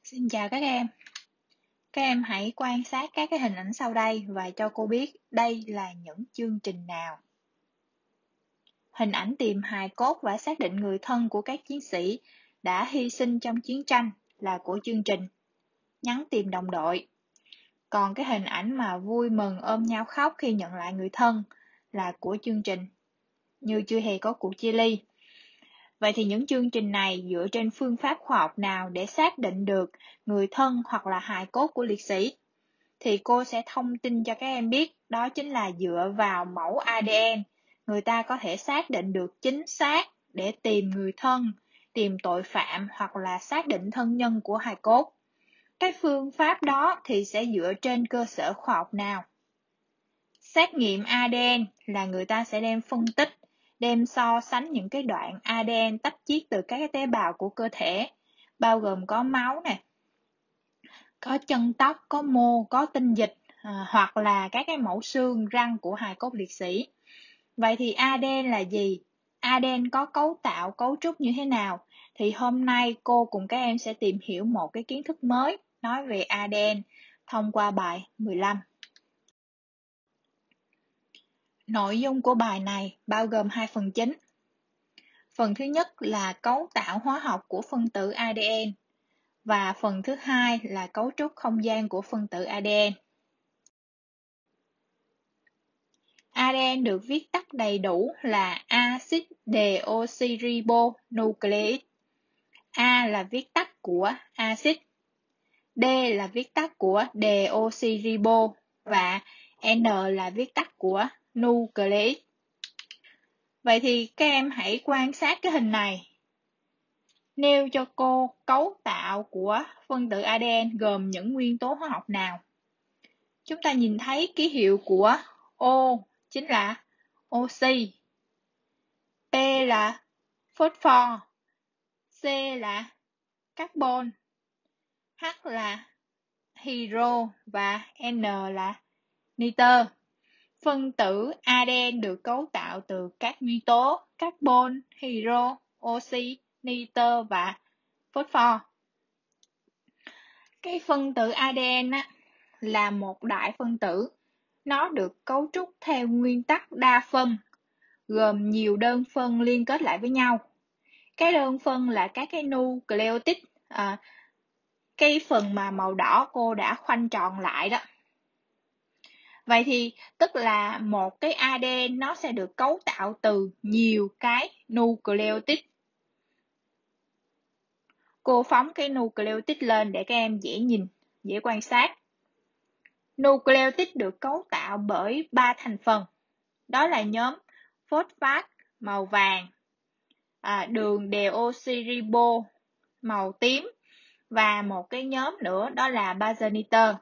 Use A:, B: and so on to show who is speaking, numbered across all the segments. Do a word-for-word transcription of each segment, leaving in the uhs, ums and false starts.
A: Xin chào các em. Các em hãy quan sát các cái hình ảnh sau đây và cho cô biết đây là những chương trình nào. Hình ảnh tìm hài cốt và xác định người thân của các chiến sĩ đã hy sinh trong chiến tranh là của chương trình Nhắn tìm đồng đội. Còn cái hình ảnh mà vui mừng ôm nhau khóc khi nhận lại người thân là của chương trình Như chưa hề có cuộc chia ly. Vậy thì những chương trình này dựa trên phương pháp khoa học nào để xác định được người thân hoặc là hài cốt của liệt sĩ? Thì cô sẽ thông tin cho các em biết, đó chính là dựa vào mẫu a đê en. Người ta có thể xác định được chính xác để tìm người thân, tìm tội phạm hoặc là xác định thân nhân của hài cốt. Cái phương pháp đó thì sẽ dựa trên cơ sở khoa học nào? Xét nghiệm a đê en là người ta sẽ đem phân tích, đem so sánh những cái đoạn a đê en tách chiết từ các cái tế bào của cơ thể, bao gồm có máu nè, có chân tóc, có mô, có tinh dịch, à, hoặc là các cái mẫu xương, răng của hài cốt liệt sĩ. Vậy thì a đê en là gì? a đê en có cấu tạo, cấu trúc như thế nào? Thì hôm nay cô cùng các em sẽ tìm hiểu một cái kiến thức mới nói về a đê en thông qua bài mười lăm. Nội dung của bài này bao gồm hai phần chính. Phần thứ nhất là cấu tạo hóa học của phân tử a đê en và phần thứ hai là cấu trúc không gian của phân tử a đê en. a đê en được viết tắt đầy đủ là axit deoxyribonucleic. A là viết tắt của axit, D là viết tắt của deoxyribo và N là viết tắt của nucleic. Vậy thì các em hãy quan sát cái hình này. Nêu cho cô cấu tạo của phân tử a đê en gồm những nguyên tố hóa học nào? Chúng ta nhìn thấy ký hiệu của O chính là oxy, P là phosphor, C là carbon, H là hydro và N là nitơ. Phân tử a đê en được cấu tạo từ các nguyên tố carbon, hydro, oxy, nitơ và phosphor. Cái phân tử a đê en á, là một đại phân tử. Nó được cấu trúc theo nguyên tắc đa phân, gồm nhiều đơn phân liên kết lại với nhau. Cái đơn phân là các cái nucleotide, à, cái phần mà màu đỏ cô đã khoanh tròn lại đó. Vậy thì tức là một cái a đê en nó sẽ được cấu tạo từ nhiều cái nucleotide. Cô phóng cái nucleotide lên để các em dễ nhìn, dễ quan sát. Nucleotide được cấu tạo bởi ba thành phần. Đó là nhóm phosphat màu vàng, à, đường deoxyribo màu tím và một cái nhóm nữa đó là bazơ nitơ.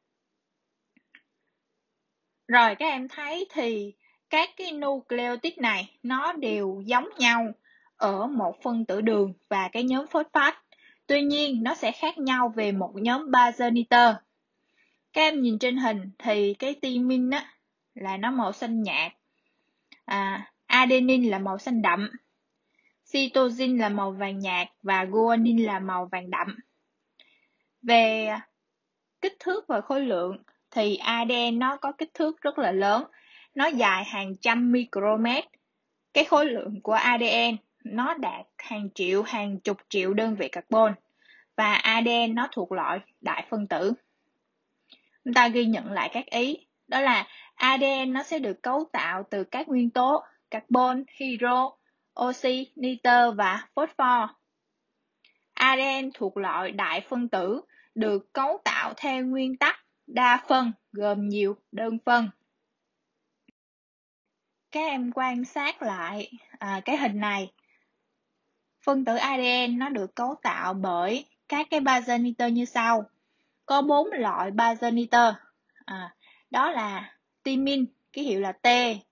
A: Rồi các em thấy thì các cái nucleotide này nó đều giống nhau ở một phân tử đường và cái nhóm phosphat. Tuy nhiên nó sẽ khác nhau về một nhóm bazơ nitơ. Các em nhìn trên hình thì cái timin á là nó màu xanh nhạt, à, adenine là màu xanh đậm, cytosine là màu vàng nhạt và guanine là màu vàng đậm. Về kích thước và khối lượng thì a đê en nó có kích thước rất là lớn, nó dài hàng trăm micromet. Cái khối lượng của a đê en nó đạt hàng triệu, hàng chục triệu đơn vị carbon và a đê en nó thuộc loại đại phân tử. Chúng ta ghi nhận lại các ý, đó là a đê en nó sẽ được cấu tạo từ các nguyên tố carbon, hydro, oxy, nitơ và phosphor. a đê en thuộc loại đại phân tử được cấu tạo theo nguyên tắc đa phân gồm nhiều đơn phân. Các em quan sát lại à, cái hình này. Phân tử a đê en nó được cấu tạo bởi các cái bazơ nitơ như sau. Có bốn loại bazơ nitơ. À, đó là timin, ký hiệu là T.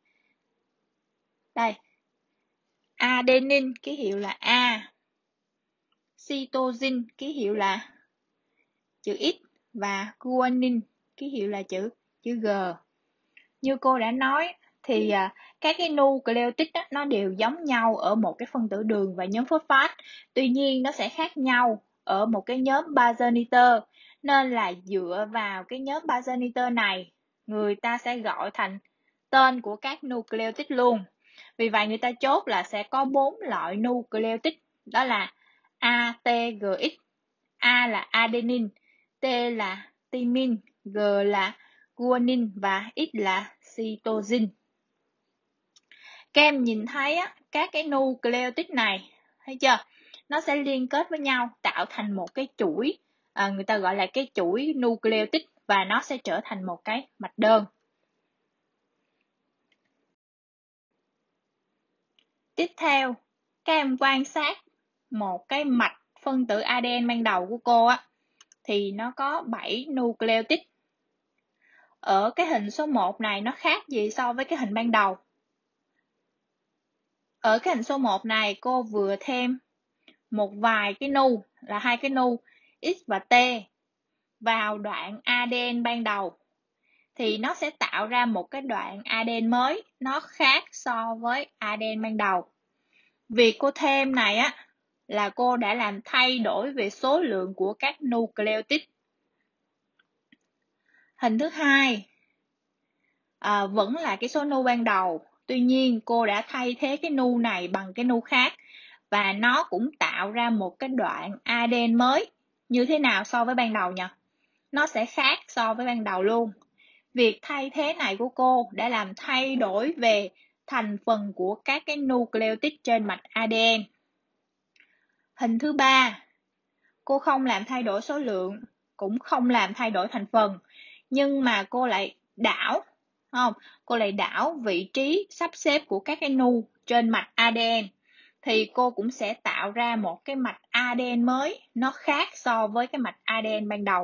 A: Đây. Adenine, ký hiệu là A. Cytosine, ký hiệu là chữ X và guanine, ký hiệu là chữ chữ G. Như cô đã nói thì à, các cái nucleotide nó đều giống nhau ở một cái phân tử đường và nhóm phosphat. Tuy nhiên nó sẽ khác nhau ở một cái nhóm bazơ nitơ, nên là dựa vào cái nhóm bazơ nitơ này, người ta sẽ gọi thành tên của các nucleotide luôn. Vì vậy người ta chốt là sẽ có bốn loại nucleotide, đó là A, T, G, X. A là adenine, T là thymine, G là guanine và X là cytosine. Các em nhìn thấy á, các cái nucleotide này, thấy chưa? Nó sẽ liên kết với nhau tạo thành một cái chuỗi, à, người ta gọi là cái chuỗi nucleotide, và nó sẽ trở thành một cái mạch đơn. Tiếp theo, các em quan sát một cái mạch phân tử a đê en ban đầu của cô á, thì nó có bảy nucleotide. Ở cái hình số một này nó khác gì so với cái hình ban đầu? Ở cái hình số một này cô vừa thêm một vài cái nu, là hai cái nu X và T vào đoạn a đê en ban đầu, thì nó sẽ tạo ra một cái đoạn a đê en mới, nó khác so với a đê en ban đầu. Việc cô thêm này á là cô đã làm thay đổi về số lượng của các nucleotide. Hình thứ hai à, vẫn là cái số nu ban đầu, tuy nhiên cô đã thay thế cái nu này bằng cái nu khác, và nó cũng tạo ra một cái đoạn a đê en mới. Như thế nào so với ban đầu nhỉ? Nó sẽ khác so với ban đầu luôn. Việc thay thế này của cô đã làm thay đổi về thành phần của các cái nucleotide trên mạch a đê en. Hình thứ ba, cô không làm thay đổi số lượng, cũng không làm thay đổi thành phần, nhưng mà cô lại đảo, không? Cô lại đảo vị trí sắp xếp của các cái nu trên mạch a đê en, thì cô cũng sẽ tạo ra một cái mạch a đê en mới, nó khác so với cái mạch a đê en ban đầu.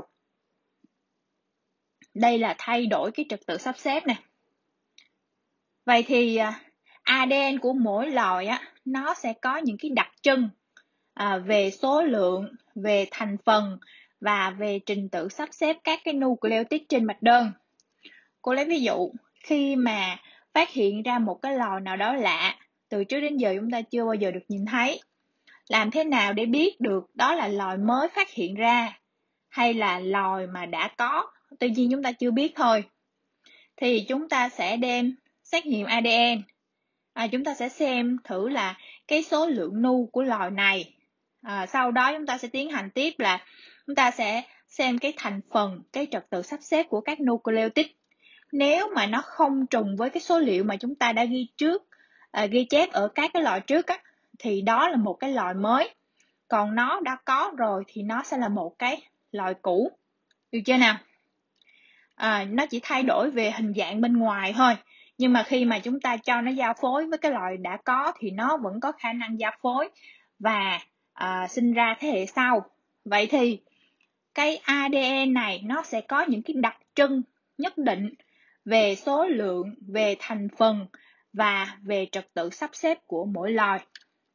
A: Đây là thay đổi cái trật tự sắp xếp này. Vậy thì a đê en của mỗi loài á, nó sẽ có những cái đặc trưng à, về số lượng, về thành phần và về trình tự sắp xếp các cái nucleotide trên mạch đơn. Cô lấy ví dụ, khi mà phát hiện ra một cái loài nào đó lạ, từ trước đến giờ chúng ta chưa bao giờ được nhìn thấy, làm thế nào để biết được đó là loài mới phát hiện ra hay là loài mà đã có, tuy nhiên chúng ta chưa biết thôi, thì chúng ta sẽ đem xét nghiệm a đê en. À, chúng ta sẽ xem thử là cái số lượng nu của loài này. À, sau đó chúng ta sẽ tiến hành tiếp là chúng ta sẽ xem cái thành phần, cái trật tự sắp xếp của các nucleotide. Nếu mà nó không trùng với cái số liệu mà chúng ta đã ghi trước, à, ghi chép ở các cái loài trước á, thì đó là một cái loài mới. Còn nó đã có rồi thì nó sẽ là một cái loài cũ. Được chưa nào? À, nó chỉ thay đổi về hình dạng bên ngoài thôi. Nhưng mà khi mà chúng ta cho nó giao phối với cái loài đã có thì nó vẫn có khả năng giao phối và à, sinh ra thế hệ sau. Vậy thì cái a đê en này nó sẽ có những cái đặc trưng nhất định về số lượng, về thành phần và về trật tự sắp xếp của mỗi loài.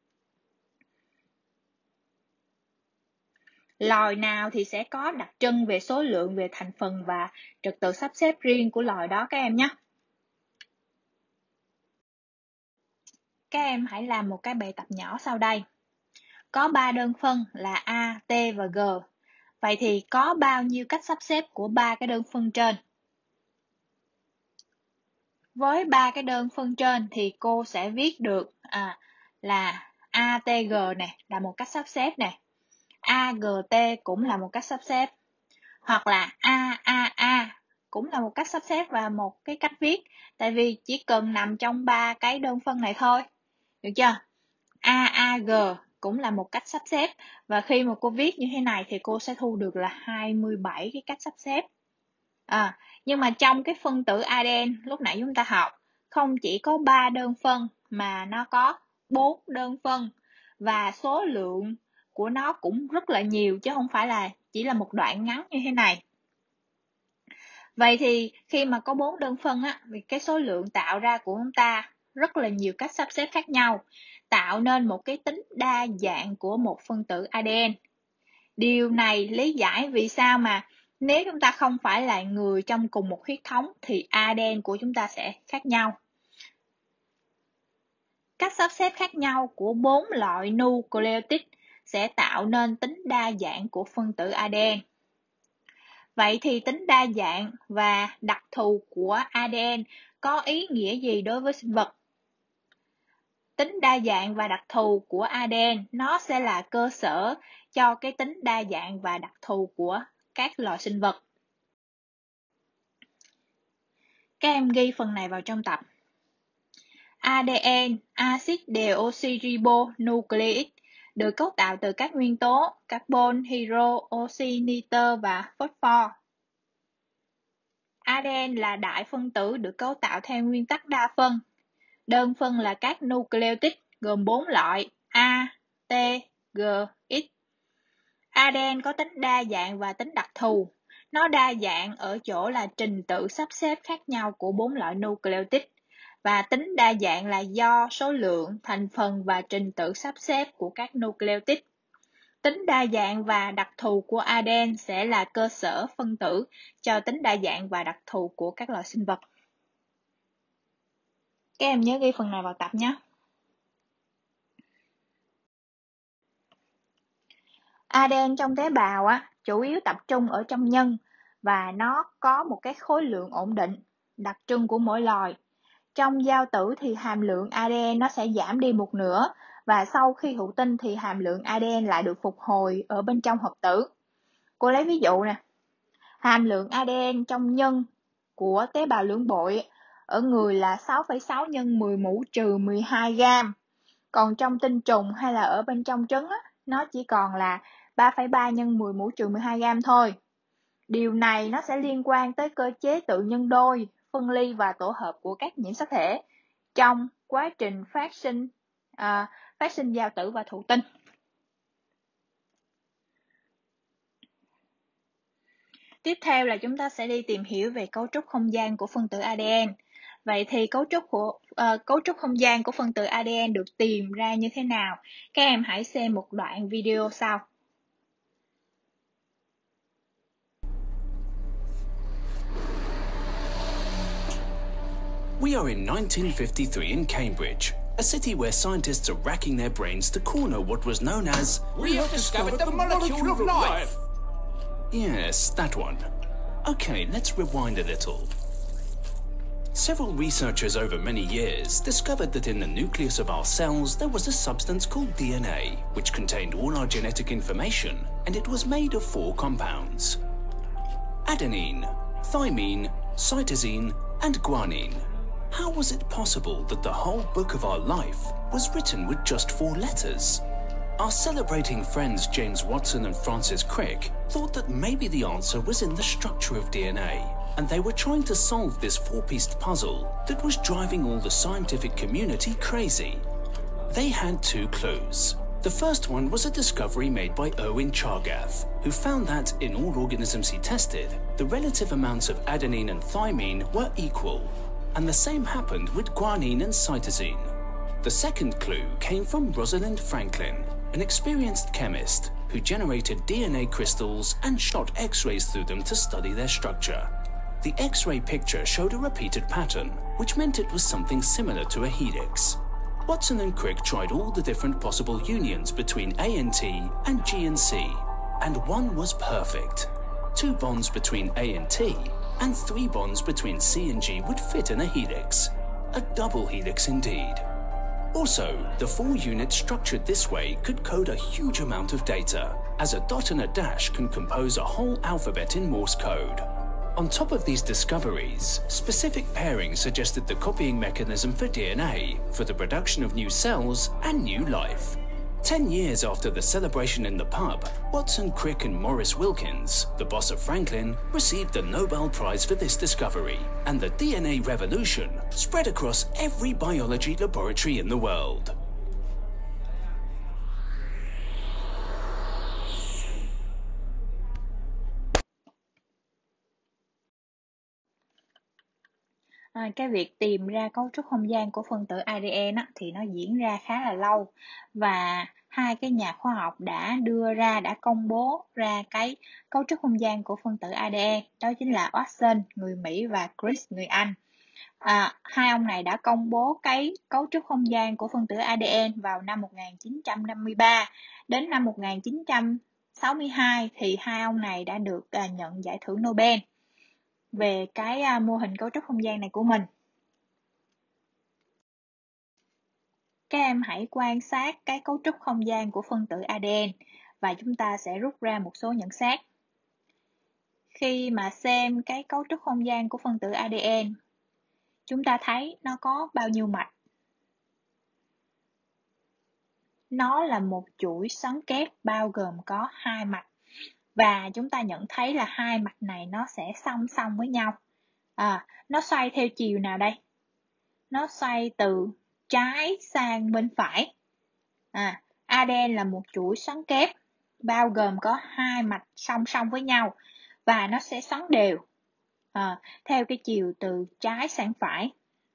A: Loài nào thì sẽ có đặc trưng về số lượng, về thành phần và trật tự sắp xếp riêng của loài đó các em nhé. Các em hãy làm một cái bài tập nhỏ sau đây. Có ba đơn phân là A, T và G. Vậy thì có bao nhiêu cách sắp xếp của ba cái đơn phân trên? Với ba cái đơn phân trên thì cô sẽ viết được à, là a tê giê này là một cách sắp xếp này, a giê tê cũng là một cách sắp xếp, hoặc là a a a cũng là một cách sắp xếp và một cái cách viết, tại vì chỉ cần nằm trong ba cái đơn phân này thôi. Được chưa? a a giê cũng là một cách sắp xếp, và khi mà cô viết như thế này thì cô sẽ thu được là hai mươi bảy cái cách sắp xếp. À, nhưng mà trong cái phân tử a đê en lúc nãy chúng ta học, không chỉ có ba đơn phân mà nó có bốn đơn phân, và số lượng của nó cũng rất là nhiều chứ không phải là chỉ là một đoạn ngắn như thế này. Vậy thì khi mà có bốn đơn phân á, thì cái số lượng tạo ra của chúng ta rất là nhiều cách sắp xếp khác nhau, tạo nên một cái tính đa dạng của một phân tử a đê en. Điều này lý giải vì sao mà nếu chúng ta không phải là người trong cùng một huyết thống thì a đê en của chúng ta sẽ khác nhau. Cách sắp xếp khác nhau của bốn loại nucleotide sẽ tạo nên tính đa dạng của phân tử a đê en. Vậy thì tính đa dạng và đặc thù của a đê en có ý nghĩa gì đối với sinh vật? Tính đa dạng và đặc thù của a đê en nó sẽ là cơ sở cho cái tính đa dạng và đặc thù của các loài sinh vật. Các em ghi phần này vào trong tập. a đê en, axit deoxyribonucleic, được cấu tạo từ các nguyên tố carbon, hydro, oxy, nitơ và phosphor. a đê en là đại phân tử được cấu tạo theo nguyên tắc đa phân. Đơn phân là các nucleotide gồm bốn loại A, T, G, X. a đê en có tính đa dạng và tính đặc thù. Nó đa dạng ở chỗ là trình tự sắp xếp khác nhau của bốn loại nucleotide, và tính đa dạng là do số lượng, thành phần và trình tự sắp xếp của các nucleotide. Tính đa dạng và đặc thù của a đê en sẽ là cơ sở phân tử cho tính đa dạng và đặc thù của các loài sinh vật. Các em nhớ ghi phần này vào tập nhé. a đê en trong tế bào á, chủ yếu tập trung ở trong nhân và nó có một cái khối lượng ổn định, đặc trưng của mỗi loài. Trong giao tử thì hàm lượng a đê en nó sẽ giảm đi một nửa, và sau khi thụ tinh thì hàm lượng a đê en lại được phục hồi ở bên trong hợp tử. Cô lấy ví dụ nè. Hàm lượng a đê en trong nhân của tế bào lưỡng bội ở người là sáu phẩy sáu nhân mười mũ trừ mười hai gam. Còn trong tinh trùng hay là ở bên trong trứng á, nó chỉ còn là ba phẩy ba nhân mười mũ trừ mười hai gam thôi. Điều này nó sẽ liên quan tới cơ chế tự nhân đôi, phân ly và tổ hợp của các nhiễm sắc thể trong quá trình phát sinh à, phát sinh giao tử và thụ tinh. Tiếp theo là chúng ta sẽ đi tìm hiểu về cấu trúc không gian của phân tử a đê en. Vậy thì cấu trúc của uh, cấu trúc không gian của phân tử a đê en được tìm ra như thế nào? Các em hãy xem một đoạn video sau.
B: We are in nineteen fifty-three in Cambridge, a city where scientists are racking their brains to corner what was known as
C: We have discovered the molecule of life.
B: Yes, that one. Okay, let's rewind a little. Several researchers over many years discovered that in the nucleus of our cells there was a substance called D N A, which contained all our genetic information, and it was made of four compounds: adenine, thymine, cytosine, and guanine. How was it possible that the whole book of our life was written with just four letters? Our celebrating friends James Watson and Francis Crick thought that maybe the answer was in the structure of D N A, and they were trying to solve this four-pieced puzzle that was driving all the scientific community crazy. They had two clues. The first one was a discovery made by Erwin Chargaff, who found that in all organisms he tested, the relative amounts of adenine and thymine were equal, and the same happened with guanine and cytosine. The second clue came from Rosalind Franklin, an experienced chemist who generated D N A crystals and shot X-rays through them to study their structure. The X-ray picture showed a repeated pattern, which meant it was something similar to a helix. Watson and Crick tried all the different possible unions between A and T and G and C, and one was perfect. Two bonds between A and T and three bonds between C and G would fit in a helix. A double helix indeed. Also, the four units structured this way could code a huge amount of data, as a dot and a dash can compose a whole alphabet in Morse code. On top of these discoveries, specific pairing suggested the copying mechanism for D N A, for the production of new cells and new life. Ten years after the celebration in the pub, Watson, Crick and Maurice Wilkins, the boss of Franklin, received the Nobel Prize for this discovery, and the D N A revolution spread across every biology laboratory in the world.
A: À, cái việc tìm ra cấu trúc không gian của phân tử a đê en á, thì nó diễn ra khá là lâu, và hai cái nhà khoa học đã đưa ra, đã công bố ra cái cấu trúc không gian của phân tử a đê en, đó chính là Watson người Mỹ và Crick người Anh. À, hai ông này đã công bố cái cấu trúc không gian của phân tử a đê en vào năm một nghìn chín trăm năm mươi ba. Đến năm một nghìn chín trăm sáu mươi hai thì hai ông này đã được à, nhận giải thưởng Nobel về cái à, mô hình cấu trúc không gian này của mình. Các em hãy quan sát cái cấu trúc không gian của phân tử a đê en và chúng ta sẽ rút ra một số nhận xét. Khi mà xem cái cấu trúc không gian của phân tử a đê en, chúng ta thấy nó có bao nhiêu mạch? Nó là một chuỗi xoắn kép bao gồm có hai mạch. Và chúng ta nhận thấy là hai mạch này nó sẽ song song với nhau. À, nó xoay theo chiều nào đây? Nó xoay từ trái sang bên phải. À, a đê en là một chuỗi xoắn kép bao gồm có hai mạch song song với nhau và nó sẽ xoắn đều à, theo cái chiều từ trái sang phải.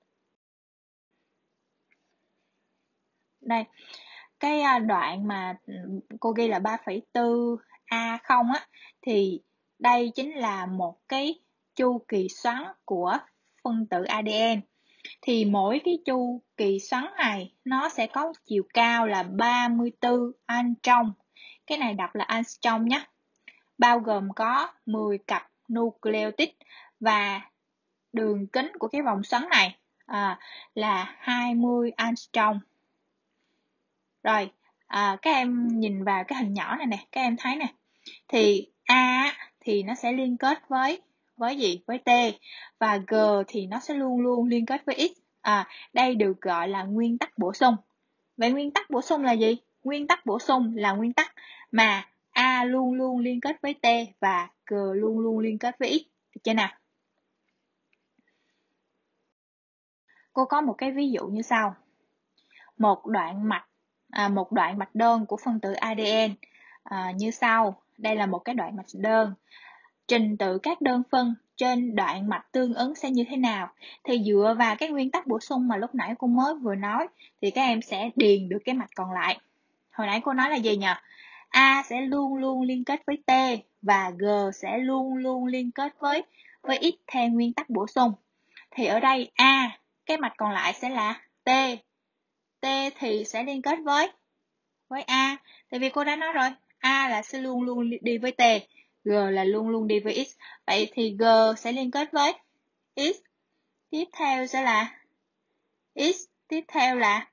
A: Đây, cái đoạn mà cô ghi là ba phẩy bốn A không á, thì đây chính là một cái chu kỳ xoắn của phân tử a đê en. Thì mỗi cái chu kỳ xoắn này nó sẽ có chiều cao là ba mươi tư angstrom. Cái này đọc là angstrom nhé. Bao gồm có mười cặp nucleotide và đường kính của cái vòng xoắn này à, là hai mươi angstrom. Rồi, à, các em nhìn vào cái hình nhỏ này nè, các em thấy nè. Thì A thì nó sẽ liên kết với với gì? Với T, và G thì nó sẽ luôn luôn liên kết với X. À, đây được gọi là nguyên tắc bổ sung. Vậy nguyên tắc bổ sung là gì? Nguyên tắc bổ sung là nguyên tắc mà A luôn luôn liên kết với T và G luôn luôn liên kết với X. Được chưa nào? Cô có một cái ví dụ như sau. Một đoạn mạch à, một đoạn mạch đơn của phân tử a đê en à, như sau. Đây là một cái đoạn mạch đơn. Trình tự các đơn phân trên đoạn mạch tương ứng sẽ như thế nào? Thì dựa vào cái nguyên tắc bổ sung mà lúc nãy cô mới vừa nói thì các em sẽ điền được cái mạch còn lại. Hồi nãy cô nói là gì nhỉ? A sẽ luôn luôn liên kết với T và G sẽ luôn luôn liên kết với với X theo nguyên tắc bổ sung. Thì ở đây A, cái mạch còn lại sẽ là T. T thì sẽ liên kết với với A. Tại vì cô đã nói rồi, A là sẽ luôn luôn đi với T, G là luôn luôn đi với X. Vậy thì G sẽ liên kết với X. Tiếp theo sẽ là X, tiếp theo là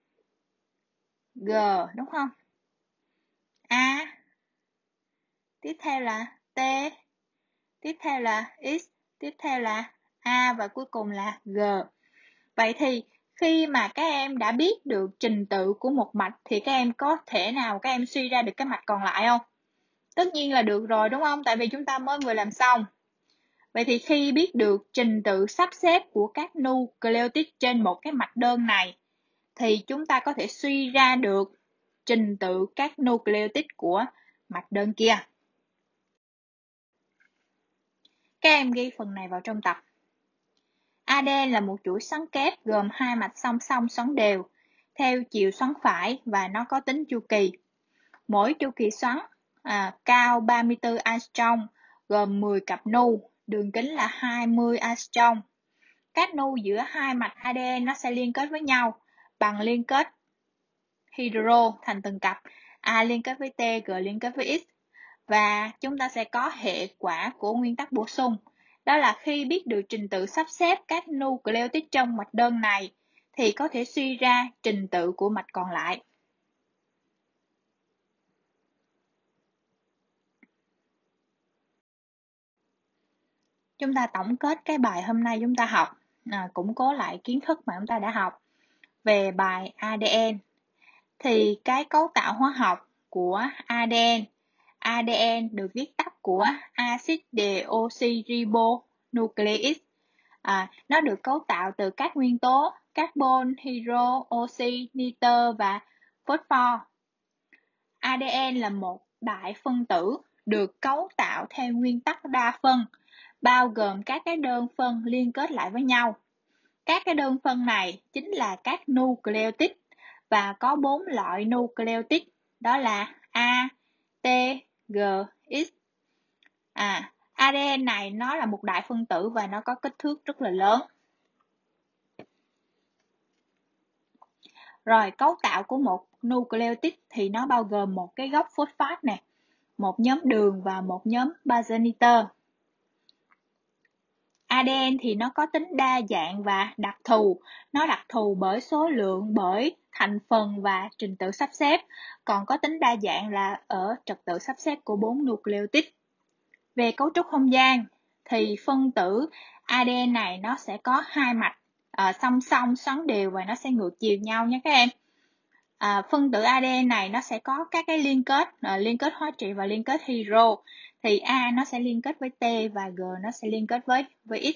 A: G, đúng không? A, tiếp theo là T, tiếp theo là X, tiếp theo là A và cuối cùng là G. Vậy thì khi mà các em đã biết được trình tự của một mạch thì các em có thể nào các em suy ra được cái mạch còn lại không? Tất nhiên là được rồi, đúng không? Tại vì chúng ta mới vừa làm xong. Vậy thì khi biết được trình tự sắp xếp của các nucleotide trên một cái mạch đơn này thì chúng ta có thể suy ra được trình tự các nucleotide của mạch đơn kia. Các em ghi phần này vào trong tập. a đê en là một chuỗi xoắn kép gồm hai mạch song song xoắn đều theo chiều xoắn phải và nó có tính chu kỳ. Mỗi chu kỳ xoắn à, cao ba mươi tư angstrom, gồm mười cặp nu, đường kính là hai mươi angstrom. Các nu giữa hai mạch a đê en nó sẽ liên kết với nhau bằng liên kết hydro thành từng cặp. A liên kết với T, G liên kết với X. Và chúng ta sẽ có hệ quả của nguyên tắc bổ sung. Đó là khi biết được trình tự sắp xếp các nucleotide trong mạch đơn này thì có thể suy ra trình tự của mạch còn lại. Chúng ta tổng kết cái bài hôm nay chúng ta học, à, củng cố lại kiến thức mà chúng ta đã học về bài a đê en. Thì cái cấu tạo hóa học của a đê en, a đê en được viết tắt của axit deoxyribonucleic. À, nó được cấu tạo từ các nguyên tố carbon, hydro, oxy, nitơ và phosphor. a đê en là một đại phân tử được cấu tạo theo nguyên tắc đa phân, bao gồm các cái đơn phân liên kết lại với nhau. Các cái đơn phân này chính là các nucleotide và có bốn loại nucleotide, đó là A, T, G, X. À, a đê en này nó là một đại phân tử và nó có kích thước rất là lớn. Rồi, cấu tạo của một nucleotide thì nó bao gồm một cái gốc phosphate nè, một nhóm đường và một nhóm base nitơ. a đê en thì nó có tính đa dạng và đặc thù. Nó đặc thù bởi số lượng, bởi thành phần và trình tự sắp xếp. Còn có tính đa dạng là ở trật tự sắp xếp của bốn nucleotide. Về cấu trúc không gian thì phân tử a đê en này nó sẽ có hai mạch à, song song xoắn đều và nó sẽ ngược chiều nhau nha các em. À, phân tử a đê en này nó sẽ có các cái liên kết, à, liên kết hóa trị và liên kết hydro. Thì A nó sẽ liên kết với T và G nó sẽ liên kết với, với X.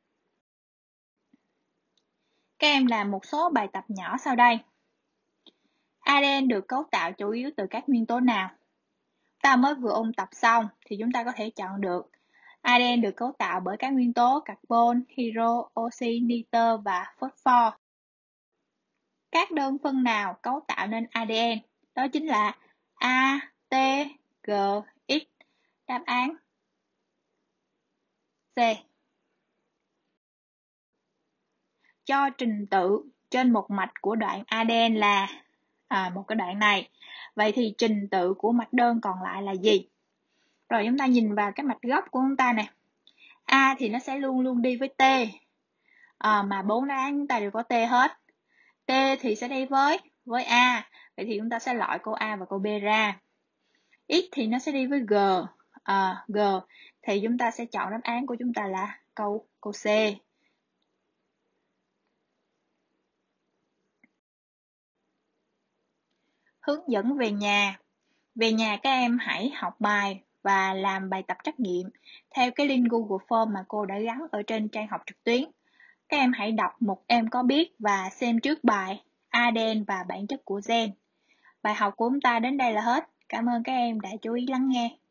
A: Các em làm một số bài tập nhỏ sau đây. a đê en được cấu tạo chủ yếu từ các nguyên tố nào? Ta mới vừa ôn tập xong thì chúng ta có thể chọn được. a đê en được cấu tạo bởi các nguyên tố carbon, hydro, oxy, nitơ và phosphor. Các đơn phân nào cấu tạo nên a đê en? Đó chính là A, T, G, X. Đáp án C. Cho trình tự trên một mạch của đoạn a đê en là à, một cái đoạn này. Vậy thì trình tự của mạch đơn còn lại là gì? Rồi chúng ta nhìn vào cái mạch gốc của chúng ta nè. A thì nó sẽ luôn luôn đi với T. À, mà bốn đáp án chúng ta đều có T hết. T thì sẽ đi với với A. Vậy thì chúng ta sẽ loại câu A và câu B ra. X thì nó sẽ đi với G. À, G thì chúng ta sẽ chọn đáp án của chúng ta là câu câu C. Hướng dẫn về nhà. Về nhà các em hãy học bài và làm bài tập trắc nghiệm theo cái link Google Form mà cô đã gắn ở trên trang học trực tuyến. Các em hãy đọc Một Em Có Biết và xem trước bài a đê en và bản chất của gen. Bài học của chúng ta đến đây là hết. Cảm ơn các em đã chú ý lắng nghe.